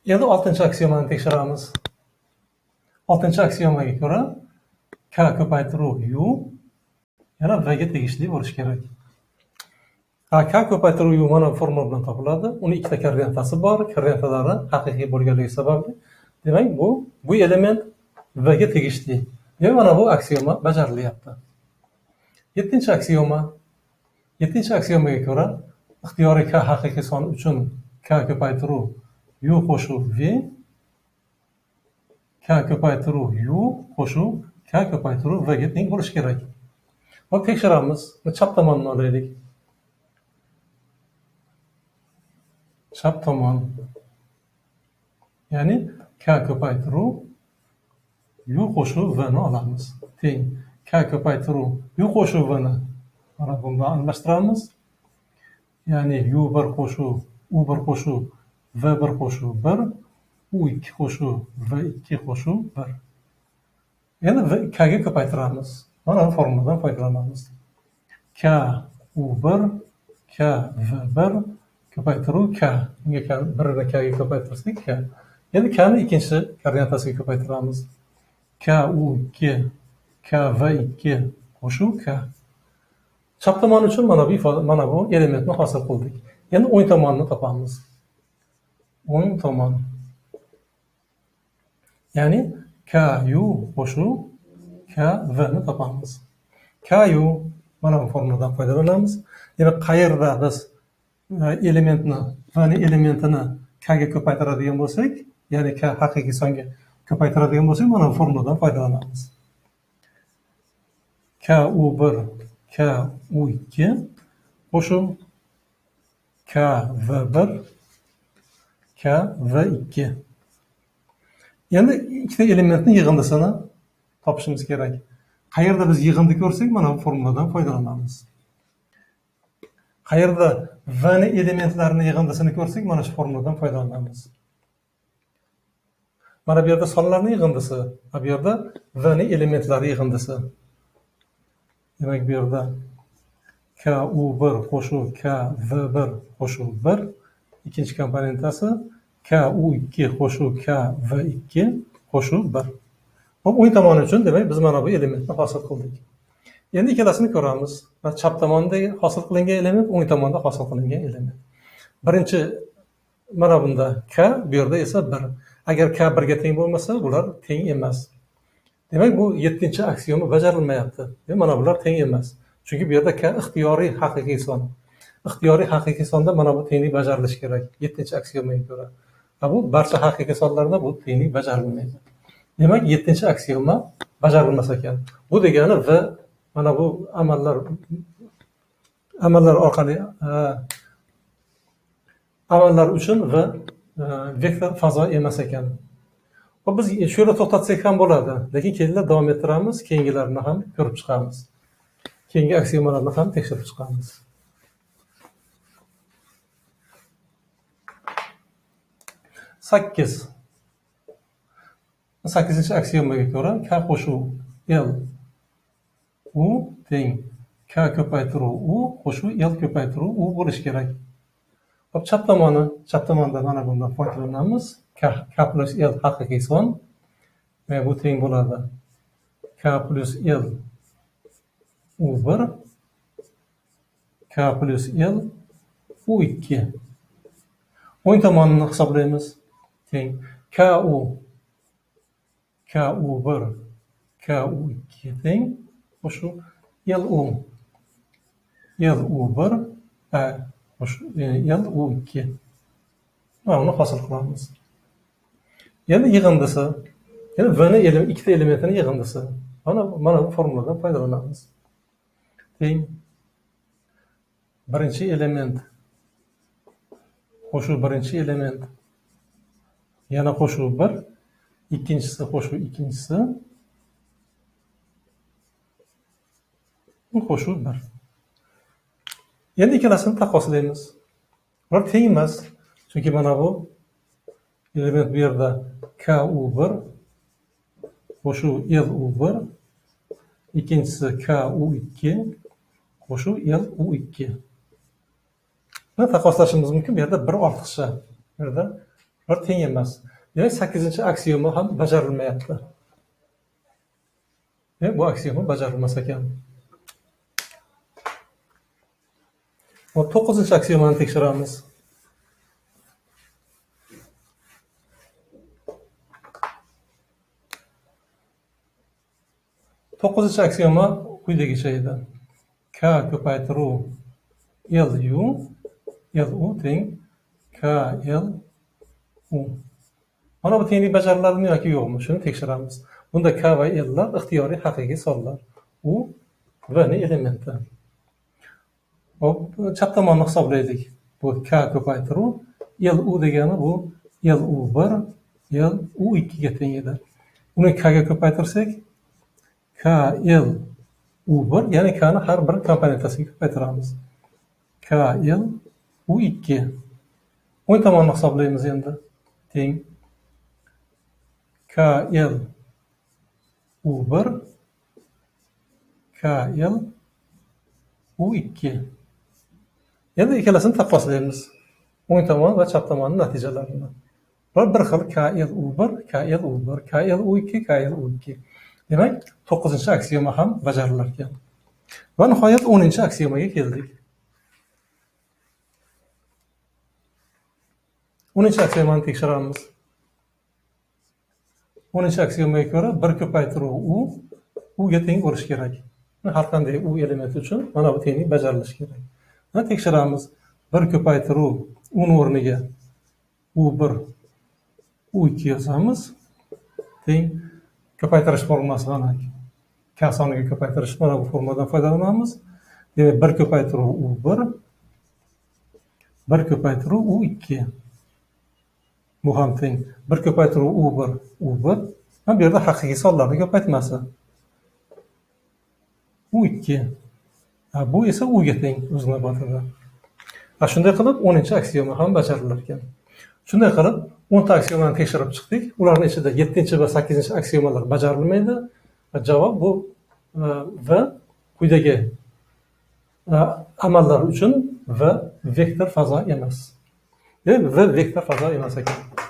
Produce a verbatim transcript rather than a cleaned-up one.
Endi oltinchi aksiyomani tekshiramiz. oltinchi aksiomaga ko'ra k ko'paytiruv u yana v ga tegishli bo'lishi kerak. K ko'paytiruv u mana bu formula bilan topiladi. Uni ikkita koordinatasi bor, koordinatalari haqiqiy bo'lganligi sababli, demak bu bu element v ga tegishli. Demak mana bu aksioma bajarilyapti. yettinchi aksioma. yettinchi aksiomaga ko'ra ixtiyoriy k haqiqiy son uchun k ko'paytiruv u qo'shuv v k ko'paytiruv u qo'shuv k ko'paytiruv v ga teng bo'lishi kerak. Hop tekshiramiz. Chap tomonni olaylik. Chap tomon. Ya'ni k ko'paytiruv u qo'shuv v ni olamiz. Teng k ko'paytiruv u qo'shuv v ni mana bundan almashtiramiz. Ya'ni u bir qo'shuv u bir qo'shuv v bir qo'shuv bir, u ikki qo'shuv v ikki qo'shuv bir. Endi k ga ko'paytiramiz. Mana bu formuladan foydalanamiz. K u bir, k v bir ko'paytiruv k. Unga k birni k ga ko'paytirsak k. Endi k ni ikkinchi koordinatasiga ko'paytiramiz. K u ikki, k v ikki qo'shuv k. Chap tomon uchun mana bu mana bu elementni hosil qildik. Endi o'ng tomonni topamiz. O'ng tomon. Ya'ni k u qo'shuv k v ni topamiz. K u mana bu formuladan foydalanamiz. Demak, qayerda biz elementni v ni elementini k ga ko'paytiradigan bo'lsak, ya'ni k haqiqiy songa ko'paytiradigan bo'lsak, mana bu formuladan foydalanamiz. K u bir, k u ikki qo'shuv k v bir, k v ikki. Endi ikkita elementning yig'indisini topishimiz kerak. Qayerda biz yig'indi ko'rsak, mana bu formuladan foydalanamiz. Qayerda v ni elementlarini yig'indisini ko'rsak, mana shu formuladan foydalanamiz. Mana bu yerda sonlarning yig'indisi, bu yerda v ni elementlari yig'indisi. Demak, bu yerda k u bir qo'shuv k v bir qo'shuv bir, ikkinchi komponentasi k u ikki qo'shuv k v ikki qo'shuv bir. Hop, o'ng tomon uchun demak biz mana bu elementni hosil qildik. Endi ikkalasini ko'ramiz. Chap tomonda hosil qilingan element, o'ng tomonda hosil qilingan element. Birinchi mana bunda k, bu yerda esa bir. Agar k bir ga teng bo'lmasa, bular teng emas. Demak, bu yettinchi aksioma bajarilmayapti. Mana bular teng emas. Chunki bu yerda k ixtiyoriy haqiqiy son. Ixtiyoriy haqiqiy sonda mana bu tenglik bajarilishi kerak. yettinchi aksiomaga ko'ra. Bu barcha haqiqiy sonlarda bu tenglik bajarilmaydi. Demak, yettinchi aksioma bajarilmas ekan. Bu degani v mana bu amallar amallar orqali amallar uchun v vektor fazo emas ekan. Va biz shu yerda to'xtatsak ham bo'ladi, lekin keyinlar davom ettiramiz, keyingilarni ham ko'rib chiqamiz. Keyingi aksiomalarni ham tekshirib chiqamiz. sakkiz. sakkizinchi aksiomaga ko'ra k qo'shuv l u teng k ko'paytiruv u qo'shuv l ko'paytiruv u bo'lishi kerak. Hop, chap tomoni, chap tomonda mana bundan foydalanamiz. K, k plus l haqiqiy son. Va bu teng bo'ladi. K plus l u bir, k plus l u ikki. O'ng tomonni hisoblaymiz. Teng k u k u bir, k u ikki teng qo'shuv l u l u bir l u ikki. Mana buni hosil qilamiz. Endi yig'indisi, ya'ni v ni ikkita elementini yig'indisi. Mana mana bu formuladan foydalanamiz. Teng birinchi element qo'shuv birinchi element, yana qo'shuv bir, ikkinchisi qo'shuv ikkinchisi, qo'shuv bir. Endi ikkalasini taqqoslaymiz. Ular teng emas, chunki mana bu element bu yerda k u bir qo'shuv l u bir, ikkinchisi k u ikki qo'shuv l u ikki. Buni taqqoslashimiz mumkin. Bu yerda bir ortiqcha, bu yerda Ular teng emas. Demak, sakkizinchi aksioma ham bajarilmayapti. Demak, bu aksioma bajarilmas ekan. Hop, to'qqizinchi aksiomani tekshiramiz. to'qqizinchi aksioma quyidagicha edi. K ko'paytiruv L U L U teng K L U. Mana bu tenglik bajariladimi yoki yo'qmi? Shuni tekshiramiz. Bunda K va L lar ixtiyoriy haqiqiy sonlar. U V ni elementi. Hop, chap tomonni hisoblaydik. Bu K ko'paytiruv L U degani bu L U bir L U ikki ga teng edi. Uni K ga ko'paytirsak K L U bir, ya'ni K ni har bir komponentasiga ko'paytiramiz. K L U ikki. o'ng tomonni hisoblaymiz endi. Teng K L U bir K L U ikki. Endi ikkalasini taqqoslaymiz. O'ng tomon va chap tomonning natijalarini. Bular bir xil K L U bir K L U bir K L U ikki K L U ikki. Demak, to'qqizinchi aksioma ham bajarilar ekan. Va nihoyat o'ninchi aksiomaga keldik. o'ninchi aksiomani tekshiramiz. o'ninchi aksiomaga ko'ra bir ko'paytiruv U U ga teng bo'lishi kerak. Har qanday U elementi uchun mana bu tenglik bajarilishi kerak. Mana tekshiramiz. bir ko'paytiruv U ning o'rniga U bir U ikki yozamiz. Teng ko'paytirish formulasi mana K soniga ko'paytirish mana bu formuladan foydalanamiz. Demak, bir ko'paytiruv U bir bir ko'paytiruv U ikki. Bu ham teng bir ko'paytiruv U bir U bir. Mana bu yerda haqiqiy sonlarning ko'paytmasi. U ikki. Ha, bu esa U ga teng o'z navbatida. Ha, shunday qilib o'ninchi aksioma ham bajarilar ekan. Shunday qilib o'nta aksiomani tekshirib chiqdik. Ularning ichida yettinchi va sakkizinchi aksiomalar bajarilmaydi. Javob bu v quyidagi amallar uchun v vektor fazo emas. V vektor fazo emas ekan.